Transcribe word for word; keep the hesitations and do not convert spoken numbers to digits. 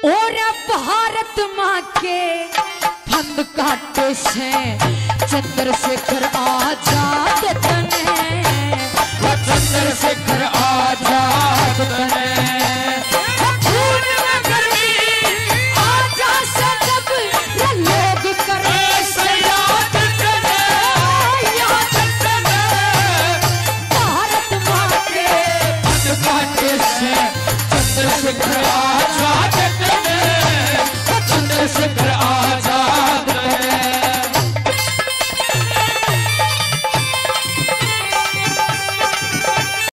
और भारत माँ के फंद काटे से चंद्रशेखर आजाद तने, चंद्रशेखर